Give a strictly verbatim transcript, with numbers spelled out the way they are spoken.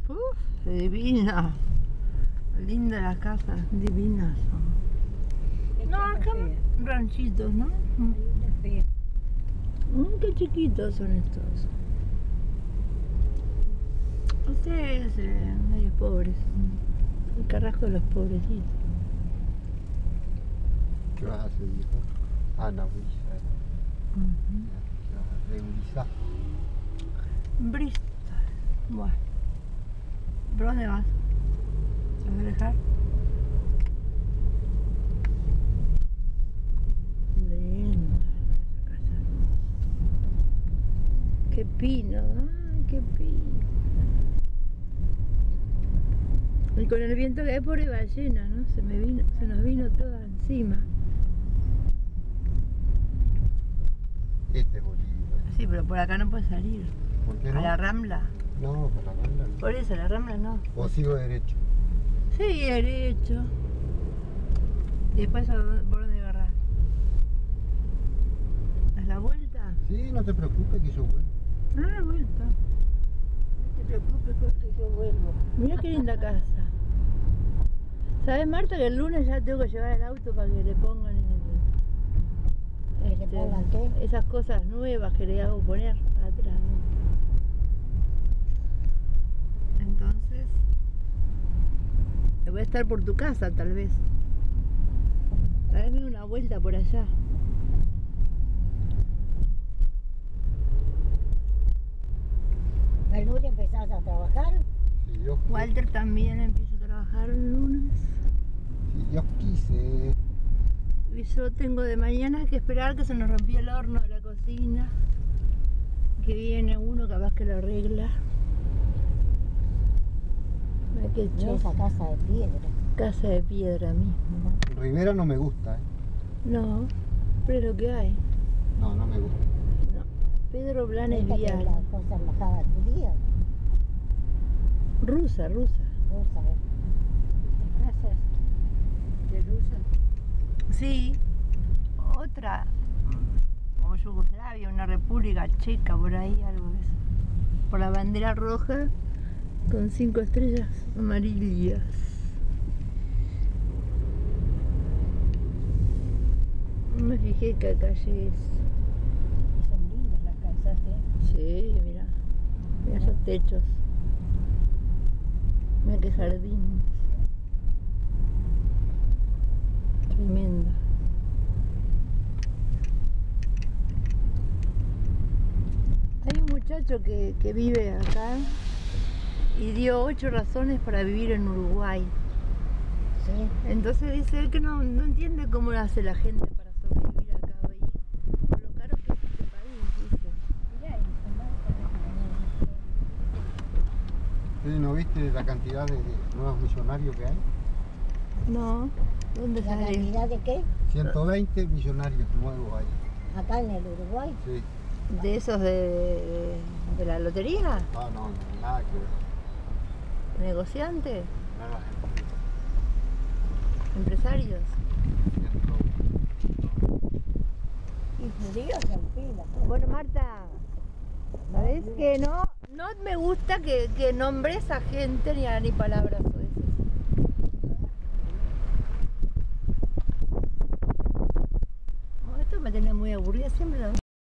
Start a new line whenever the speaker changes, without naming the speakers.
Uf, divina. Linda la casa, divinas son. No, acá ranchitos, ¿no? Mm, qué chiquitos son estos. Ustedes eh, medio pobres. El carrasco de los pobrecitos.
¿Qué vas a hacer, viejo? Ah, no, brisa.
Uh-huh.
¿Qué vas a hacer? ¿Brisa?
Bristol. Bueno. ¿Por dónde vas? ¿Te vas a dejar? Linda esa casa. Qué pino, ay, qué pino. Y con el viento que hay, pobre ballena, ¿no? Se me vino, se nos vino toda encima.
Este es Bolívar.
Sí, pero por acá no puedes salir.
¿Por qué no?
A la Rambla.
No, por la Rambla no.
Por eso, a la Rambla no.
¿O sigo derecho?
Sí, derecho. Y después, ¿por dónde agarrar? ¿Das la vuelta?
Sí, no te preocupes que yo vuelvo.
Ah, vuelta.
No te preocupes porque yo vuelvo.
Mira qué linda casa. ¿Sabes, Marta, que el lunes ya tengo que llevar el auto para que le pongan en el,
¿Que le pongan qué?
esas cosas nuevas que le hago poner atrás? Entonces, voy a estar por tu casa tal vez. Dame una vuelta por allá.
¿El lunes empezás a trabajar?
Si Dios,
Walter también empieza a trabajar el lunes.
si Dios quise.
Y yo tengo de mañana que esperar que se nos rompió el horno de la cocina. Que viene uno capaz que lo arregla. Mira qué
Y
choza.
esa casa de piedra.
Casa de piedra mismo.
Rivera no me gusta, ¿eh?
No, pero es lo que hay.
No, no me gusta.
No. Pedro Blanes
Esta que es
Vial.
la cosa embajada judía.
Rusa, rusa.
Rusa, ¿eh? ¿Estas casas de rusa?
Sí. Otra. O Yugoslavia, una república checa por ahí, algo de eso. Por la bandera roja con cinco estrellas amarillas. No me fijé qué calle es.
Son lindas las casas, ¿eh?
Sí, mira. Mira esos techos. Mira qué jardín. Tremenda. Hay un muchacho que, que vive acá y dio ocho razones para vivir en Uruguay.
Sí.
Entonces dice él que no, no entiende cómo lo hace la gente para sobrevivir acá hoy. Por lo caro que es este país, dice.
Mirá, y se marca.
¿Sí, ¿No viste la cantidad de, de nuevos millonarios que hay?
No, ¿dónde
¿La
sale?
cantidad de qué?
ciento veinte millonarios nuevos hay.
Acá en el Uruguay.
Sí.
¿De esos de, de, de la lotería?
Ah, no, no, nada que ver.
¿Negociantes?
Nada.
¿Empresarios?
Y judíos en pila.
Bueno, Marta, ¿sabes que no? No me gusta que, que nombres a gente ni a ni palabras o eso. Esto me tiene muy aburrida siempre.